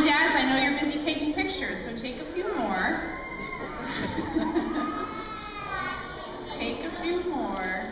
dads, I know you're busy taking pictures, so take a few more. Take a few more.